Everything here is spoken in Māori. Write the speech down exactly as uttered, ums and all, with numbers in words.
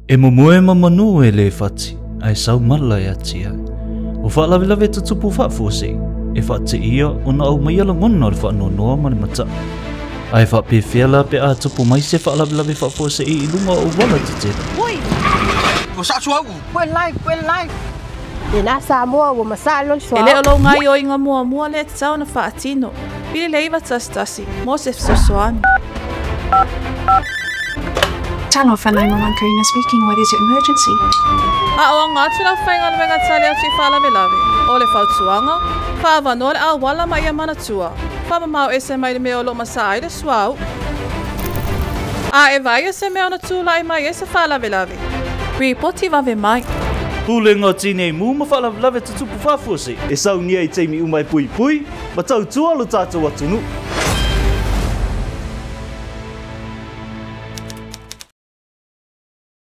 E momoe mamanu e le fati, ai sau mala e atia. O whaalawe lawe tutupu whaafose, e whaate ia o na au mai ala ngona le whaanonoa ma le mata. Ai whaape whiala pe a tupu mai se whaalawe lawe whaafose i ilunga o wala te te. Oi! Ko sa chua u. Wen live, wen live. E na sa mua o masalo swa. Ele olo ngai o inga mua mua le te tau na whaatino. Pili leiva tastasi, mo se fsosoani. Channel for nine one one Karina speaking. What is your emergency? A o ngatu la whainga le wenga tali atu i whaalawe lawe. O le whautuanga, whaavano le a wala mai a manatua. Whamamau e se mai le mea o lo masai le swau. A e vai e se mea ona tūlai mai e se whaalawe lawe. Repoti wawe mai. Pule ngā tine i mū ma whaalawe lawe tutupu whaafose, e sau nia i teimi umai pui pui, ma tau tualo tātou atunu.